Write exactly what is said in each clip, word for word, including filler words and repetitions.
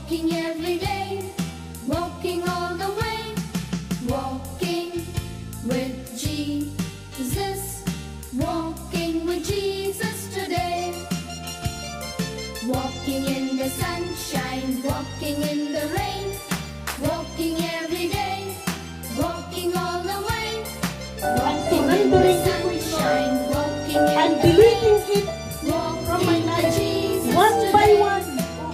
walking every day, walking all the way, walking with Jesus, walking with Jesus today. Walking in the sunshine, walking in the rain, walking every day, walking all the way, walking in the sunshine, walking in I'm the deleting rain, it from my walking with life, Jesus one by today. one.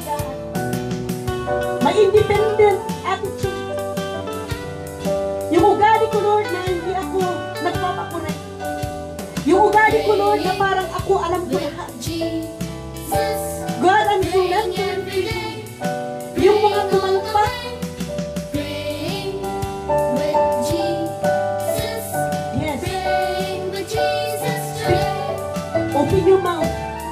My independent attitude. Yung ugali ko, Lord, na hindi ako nagpapakorek. Yung ugali ko, Lord, na parang ako alam ko lahat. God, I'm surrendering to you. Yung mga tumalpak. Yes. Open your mouth.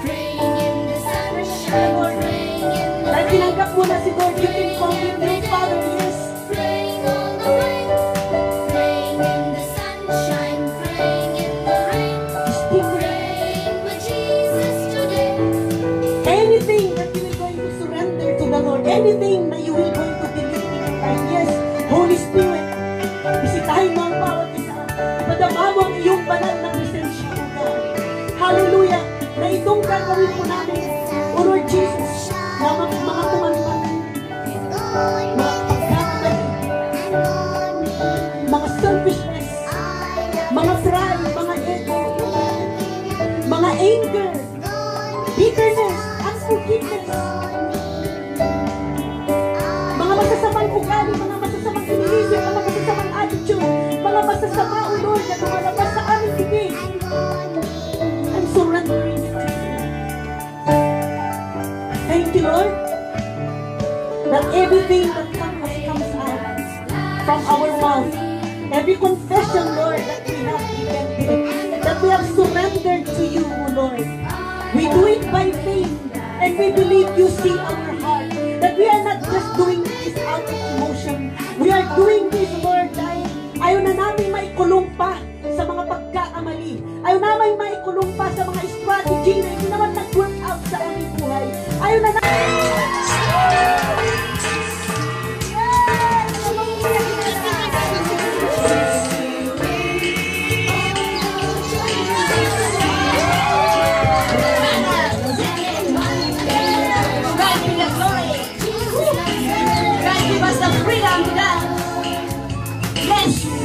Lord, dahil tinanggap mo na si Lord, you can call him your Father, yes. Praying all the way, praying in the sunshine, praying in the rain, praying with Jesus today. Anything that you will going to surrender to the Lord, anything that you will going to believe in time, yes, Holy Spirit, bisitahin mo ang bawat isa. Ipadama mo ang iyong banal na presensya, O God. Hallelujah! Na itong gagawin mo namin, O Lord Jesus, na mga mga kumanman, mga pagkakamali, mga selfishness, mga pride, mga ego, mga anger, bitterness, unforgiveness, mga masasamang ugali, mga masasamang iniisip, mga masasamang attitude, mga masasama, O Lord, na lumalabas sa aming bibig. I'm surrendering it to you. Thank you, Lord, that everything that comes, comes out from our mouth, every confession, Lord, that we have repented, that we have surrendered to you, O Lord. We do it by faith, and we believe you see our heart, that we are not just doing this out of emotion. We are doing this, Lord, dahil ayaw na namin maikulong pa sa mga pagkakamali. Ayaw namin maikulong pa sa mga strategy na hindi naman nag-work out sa aming buhay. Ayaw na namin. Give us the freedom, God. Yes.